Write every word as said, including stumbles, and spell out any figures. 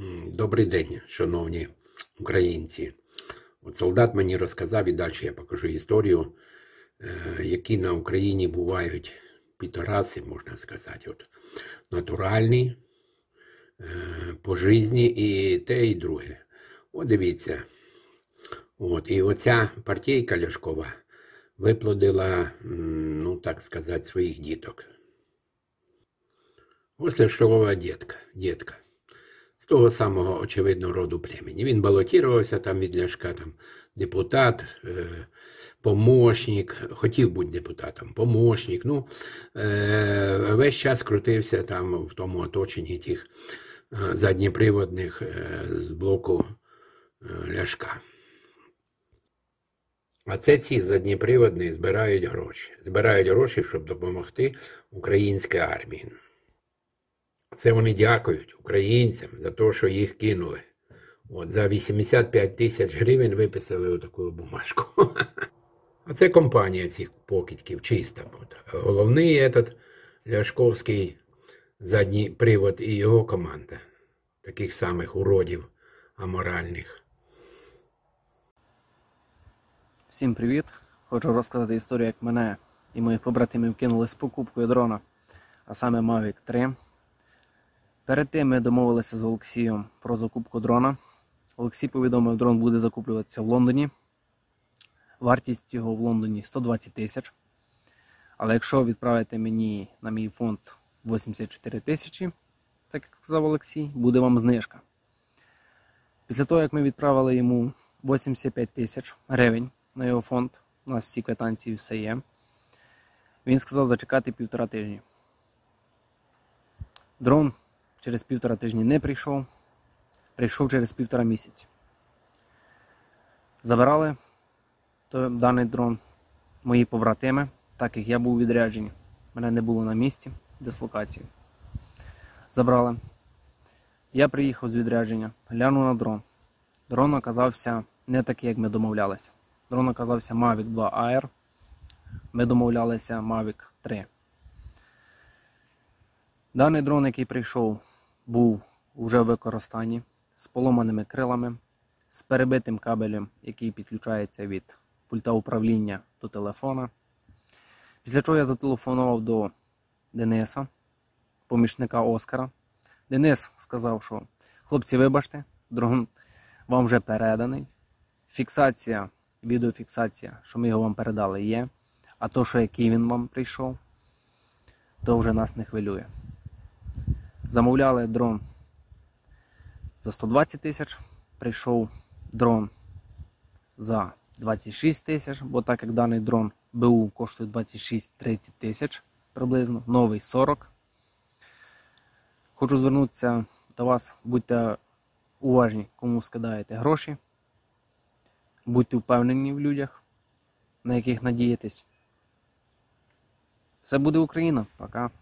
М, Добрий день, шановні українці. От солдат мені розказав, і далі я покажу історію, е, які на Україні бувають підараси, можна сказати. От, натуральні, е, пожизні і те, і друге. От дивіться. От, і оця партійка Ляшкова виплодила, м, ну так сказати, своїх діток. Ось Ляшкова дітка, дітка. З того самого, очевидно, роду племені. Він балотувався там від Ляшка, там, депутат, е, помощник, хотів бути депутатом, помощник. Ну, е, весь час крутився там в тому оточенні тих е, задніприводних е, з блоку е, Ляшка. А це ці задніприводні збирають гроші. Збирають гроші, щоб допомогти українській армії. Це вони дякують українцям за те, що їх кинули. От, за вісімдесят п'ять тисяч гривень виписали таку бумажку. А це компанія цих покидьків, чиста. Головний этот Ляшковський задній привод і його команда. Таких самих уродів аморальних. Всім привіт! Хочу розказати історію, як мене і моїх побратимів кинули з покупкою дрона, а саме Мавік три. Перед тим ми домовилися з Олексієм про закупку дрона. Олексій повідомив, дрон буде закуплюватися в Лондоні. Вартість його в Лондоні сто двадцять тисяч. Але якщо відправите мені на мій фонд вісімдесят чотири тисячі, так як сказав Олексій, буде вам знижка. Після того, як ми відправили йому вісімдесят п'ять тисяч гривень на його фонд, у нас всі квитанції все є, він сказав зачекати півтора тижні. Дрон через півтора тижні не прийшов, прийшов через півтора місяці. Забирали то, даний дрон мої побратими, так як я був у відрядженні. Мене не було на місці дислокації. Забрали. Я приїхав з відрядження, глянув на дрон. Дрон оказався не такий, як ми домовлялися. Дрон оказався Мавік два Air. Ми домовлялися Мавік три. Даний дрон, який прийшов, був уже в використанні, з поломаними крилами, з перебитим кабелем, який підключається від пульта управління до телефона. Після чого я зателефонував до Дениса, помічника Оскара. Денис сказав, що хлопці, вибачте, дрон вам вже переданий. Фіксація, відеофіксація, що ми його вам передали, є. А то, що який він вам прийшов, то вже нас не хвилює. Замовляли дрон за сто двадцять тисяч, прийшов дрон за двадцять шість тисяч, бо так як даний дрон БУ коштує двадцять шість - тридцять тисяч приблизно, новий сорок. Хочу звернутися до вас, будьте уважні, кому скидаєте гроші, будьте впевнені в людях, на яких надієтесь. Все буде Україна, пока.